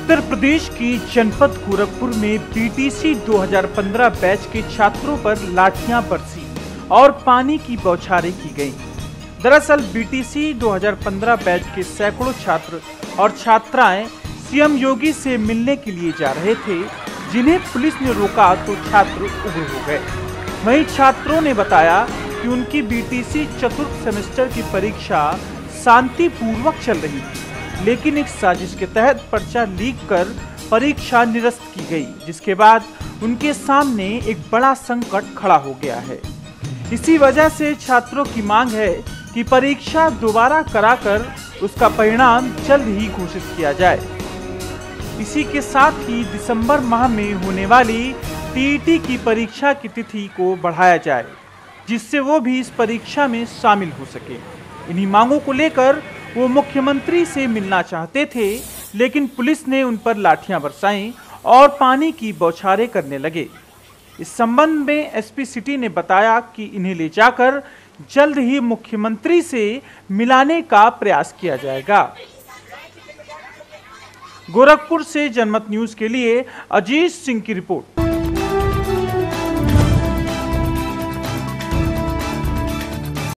उत्तर प्रदेश की जनपद गोरखपुर में बीटीसी 2015 बैच के छात्रों पर लाठियां बरसी और पानी की बौछारें की गईं। दरअसल बीटीसी 2015 बैच के सैकड़ों छात्र और छात्राएं सीएम योगी से मिलने के लिए जा रहे थे, जिन्हें पुलिस ने रोका तो छात्र उग्र हो गए। वहीं छात्रों ने बताया कि उनकी बीटीसी चतुर्थ सेमेस्टर की परीक्षा शांतिपूर्वक चल रही थी, लेकिन एक साजिश के तहत पर्चा लीक कर परीक्षा निरस्त की गई, जिसके बाद उनके सामने एक बड़ा संकट खड़ा हो गया है। इसी वजह से छात्रों की मांग है कि परीक्षा दोबारा कराकर उसका परिणाम जल्द ही घोषित किया जाए। इसी के साथ ही दिसंबर माह में होने वाली टीईटी की परीक्षा की तिथि को बढ़ाया जाए, जिससे वो भी इस परीक्षा में शामिल हो सके। इन्हीं मांगों को लेकर वो मुख्यमंत्री से मिलना चाहते थे, लेकिन पुलिस ने उन पर लाठियां बरसाईं और पानी की बौछारें करने लगे। इस संबंध में एसपी सिटी ने बताया कि इन्हें ले जाकर जल्द ही मुख्यमंत्री से मिलाने का प्रयास किया जाएगा। गोरखपुर से जनमत न्यूज के लिए अजीत सिंह की रिपोर्ट।